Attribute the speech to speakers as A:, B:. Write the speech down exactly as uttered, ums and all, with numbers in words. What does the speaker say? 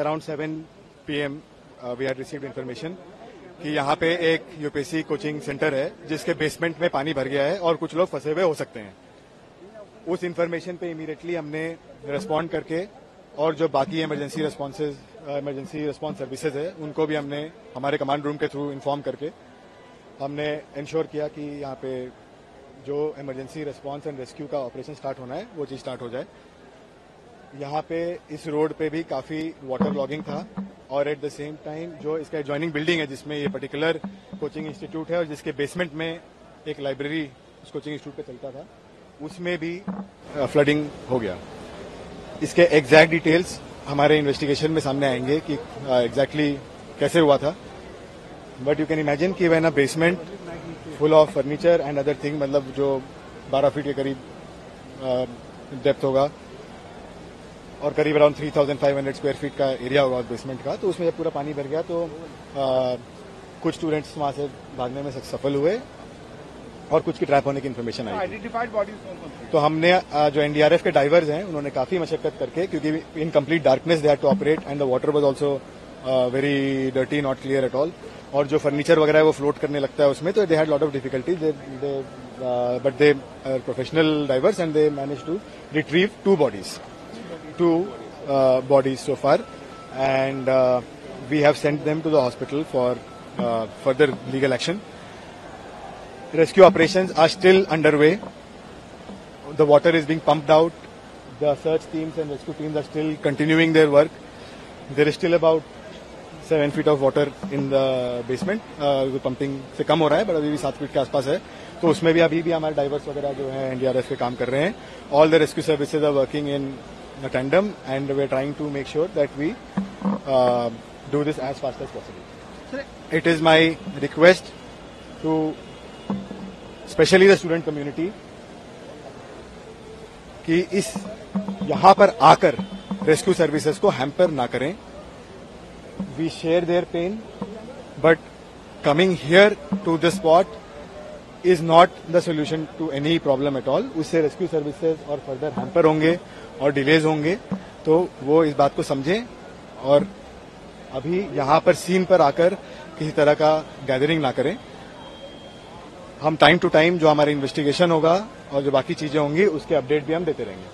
A: Around seven P M we had received information कि यहाँ पे एक यूपीएससी कोचिंग सेंटर है जिसके बेसमेंट में पानी भर गया है और कुछ लोग फंसे हुए हो सकते हैं। उस इन्फॉर्मेशन पे इमीडिएटली हमने रिस्पॉन्ड करके और जो बाकी emergency responses emergency response services है उनको भी हमने हमारे कमांड रूम के थ्रू इन्फॉर्म करके हमने इंश्योर किया कि यहाँ पे जो इमरजेंसी रिस्पॉन्स एंड रेस्क्यू का ऑपरेशन स्टार्ट होना है वो चीज़ स्टार्ट हो जाए। यहाँ पे इस रोड पे भी काफ़ी वाटर लॉगिंग था और एट द सेम टाइम जो इसका एडजॉइनिंग बिल्डिंग है जिसमें ये पर्टिकुलर कोचिंग इंस्टीट्यूट है और जिसके बेसमेंट में एक लाइब्रेरी उस कोचिंग इंस्टीट्यूट पे चलता था, उसमें भी फ्लडिंग हो गया। इसके एग्जैक्ट डिटेल्स हमारे इन्वेस्टिगेशन में सामने आएंगे कि एग्जैक्टली uh, कैसे हुआ था, बट यू कैन इमेजिन कि when a basement full of furniture and other thing, मतलब जो बारह फीट के करीब डेप्थ uh, होगा और करीब around three thousand five hundred square feet का एरिया होगा उस बेसमेंट का, तो उसमें जब पूरा पानी भर गया तो आ, कुछ स्टूडेंट्स वहां से भागने में सफल हुए और कुछ की ट्रैप होने की इन्फॉर्मेशन आई। आइडेंटिफाइड बॉडीज तो हमने आ, जो एनडीआरएफ के डाइवर्स हैं उन्होंने काफी मशक्कत करके, क्योंकि in complete darkness they had to operate and the water was also very dirty, not clear at all, और जो फर्नीचर वगैरह है वो फ्लोट करने लगता है उसमें, तो they had lot of difficulties, but they professional divers and they manage to retrieve two bodies two uh, bodies so far, and uh, we have sent them to the hospital for uh, further legal action. Rescue operations are still underway. The water is being pumped out. The search teams and rescue teams are still continuing their work. There is still about seven feet of water in the basement. uh, pumping से कम हो रहा है, but अभी भी सात feet के आसपास है, तो उसमें भी अभी भी हमारे डाइवर्स वगैरह जो है एनडीआरएफ के काम कर रहे हैं। All the rescue services are working in a tandem and we are trying to make sure that we uh, do this as fast as possible. Sir, it is my request to especially the student community कि इस यहाँ पर आकर rescue services को hamper ना करें। We share their pain, but coming here to the spot is not the solution to any problem at all. उससे rescue services और फर्दर हैम्पर होंगे और डिलेज होंगे, तो वो इस बात को समझें और अभी यहाँ पर सीन पर आकर किसी तरह का गैदरिंग ना करें। हम टाइम टू टाइम जो हमारी इन्वेस्टिगेशन होगा और जो बाकी चीजें होंगी उसके अपडेट भी हम देते रहेंगे।